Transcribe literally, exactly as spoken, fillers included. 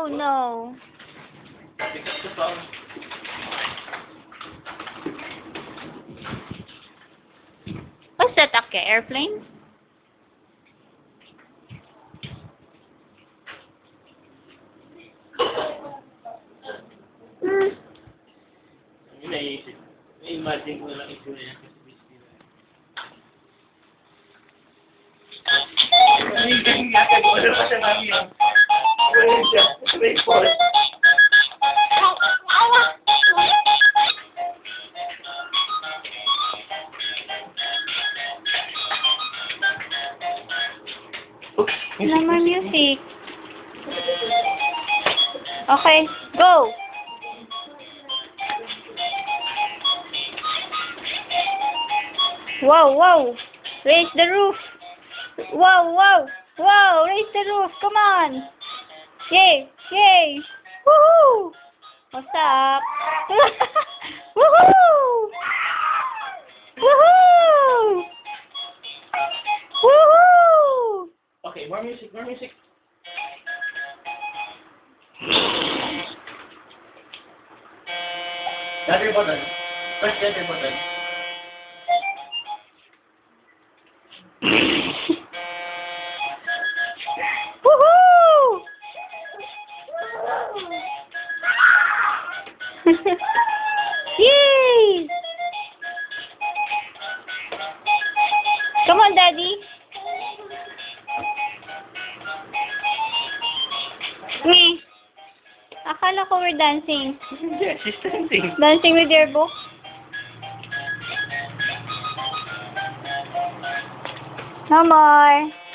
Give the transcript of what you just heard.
Oh no. What's that, akia? Airplane? Hmm. Inaisip. Imagine ko lang ito yan. Ay, ganyan nga. Wala pa siya mami yan. Wala siya. May fall. No more music. Okay, go! Whoa, whoa! Raise the roof! Whoa, whoa! Whoa! Raise the roof! Come on! Yay! Yay! Woohoo! What's up? Woohoo! Woohoo! Woohoo! Okay, more music, more music. Center button. Press center button. Woohoo! Yay! Come on, Daddy. Me. Akala ko we're dancing. Yeah, she's dancing. Dancing with your book. No more.